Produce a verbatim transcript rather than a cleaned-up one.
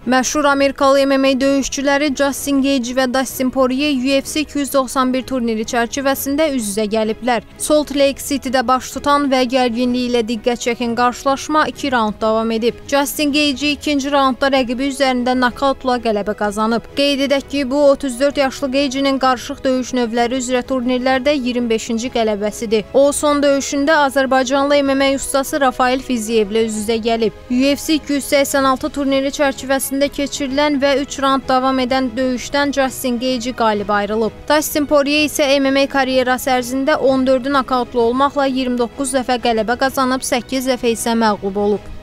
Məşhur Amerikalı M M A döyüşçüləri Justin Gaethje və Dustin Poirier U F C iki yüz doxsan bir turniri çərçivəsində üz-üzə gəliblər. Salt Lake City'də baş tutan və gərginliyi ilə diqqət çəkən qarşılaşma iki raund davam edib. Justin Gaethje ikinci raundda rəqibi üzərində nokautla qələbə qazanıb. Qeyd edək ki, bu otuz dörd yaşlı Gaethje'nin qarışıq döyüş növləri üzrə turnirlərdə iyirmi beşinci qələbəsidir. O, son döyüşündə Azərbaycanlı M M A ustası Rafael Fiziyevlə üz-üzə gəlib. U F C iki yüz səksən altı turniri çərçivəsində keçirilən və üç raund davam edən döyüşdən Justin Gaethje qalib ayrılıb. Dustin Poirier isə M M A karyerası ərzində on dördü nokautlu olmaqla iyirmi doqquz dəfə qələbə qazanıb, səkkiz dəfə isə məğlub olub.